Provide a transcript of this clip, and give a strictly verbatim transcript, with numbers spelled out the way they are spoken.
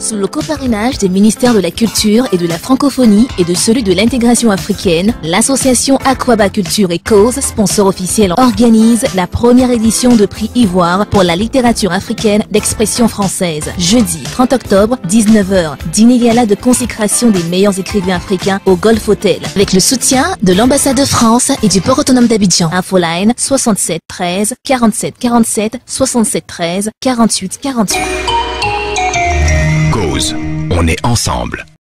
Sous le coparrainage des ministères de la Culture et de la Francophonie et de celui de l'intégration africaine, l'association Aquaba Culture et Cause, sponsor officiel, organise la première édition de prix Ivoire pour la littérature africaine d'expression française. Jeudi trente octobre, dix-neuf heures, dîner gala de consécration des meilleurs écrivains africains au Golf Hotel, avec le soutien de l'ambassade de France et du port autonome d'Abidjan. Infoline soixante-sept treize quarante-sept quarante-sept soixante-sept treize quarante-huit quarante-huit. Cause, on est ensemble.